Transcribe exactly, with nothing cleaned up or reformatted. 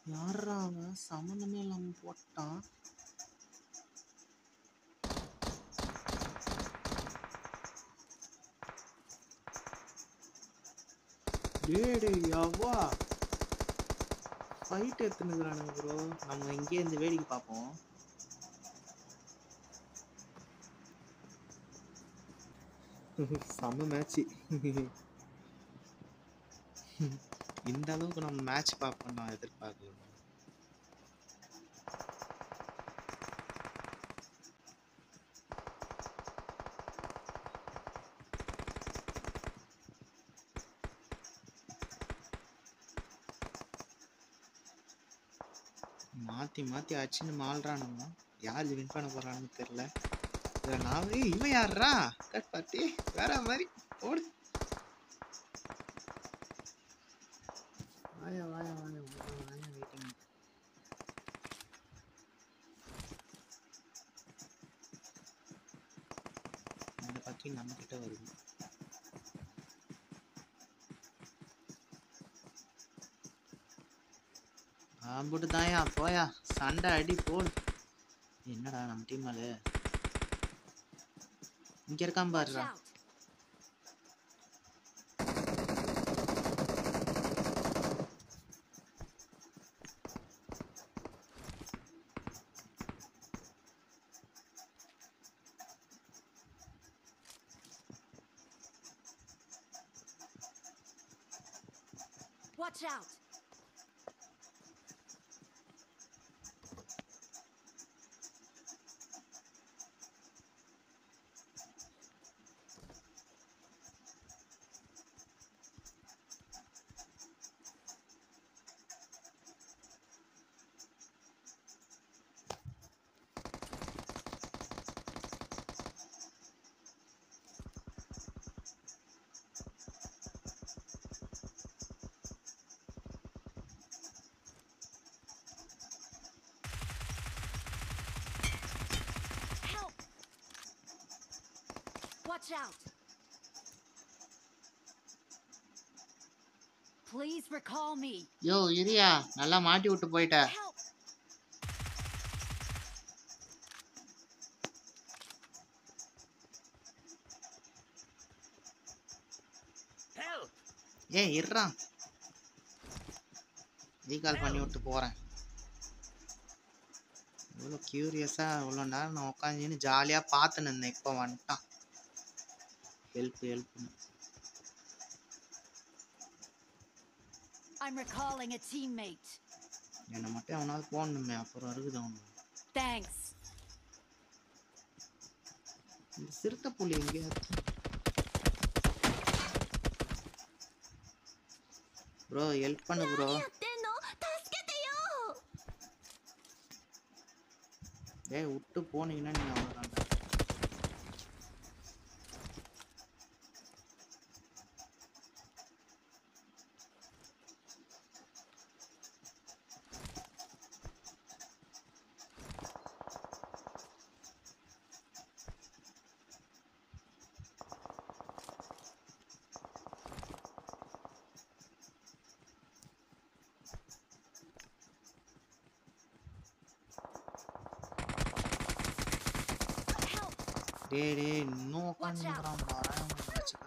யாரா அவன் சம்மந்தமே இல்லாம போட்டான். டேய் டேய் யவ்வா ஃபைட் எடுத்துனுக்குறானுங்க ப்ரோ. நம்ம இங்கே இருந்து வேடிக்கை பார்ப்போம். செம்ம மேட்ச். இந்த அளவுக்கு நம்ம மேட்ச் பார்ப்போம் நான் எதிர்பார்க்கல. மாற்றி மாற்றி அடிச்சுன்னு மாள்றானுங்க. யார் வின் பண்ண போகிறான்னு தெரில. இதில் நான் இவன் யாரா கட் பார்ட்டி வேற மாதிரி ஓடு. வாயா வாயா வாயா வாயா வெயிட்டிங். அந்த பக்கி நம்ம கிட்ட வருது. ஆம்புட்டு தாயா போயா சண்டை அடி போடு. என்னடா நம்ம டீம் மேல இங்க இருக்கான் பாருடா. Watch out. Watch out. Please recall me. யோ இரியா நல்லா மாட்டி விட்டு போயிட்ட. ஏ இர்றா ரீகால் பண்ணி விட்டு போறேன். இவ்வளோ கியூரியஸா இவ்வளோ நேரம் நான் உட்காந்துன்னு ஜாலியா பார்த்துன்னு இருந்தேன். இப்போ வந்துட்டான் help help. I'm recalling a teammate. என்ன மட்டும் அவனாவது போடணுமே அப்புறம் இருக்குது அவனு. Thanks. இந்த சிறுத்தை புலி எங்கே ப்ரோ ஹெல்ப் பண்ணு ப்ரோ. ஏய் விட்டு போனீங்கன்னா நீங்க அவ்வளோதாங்க. டேய் டேய் இன்னும் உட்காந்துக்கிறான் பாரு.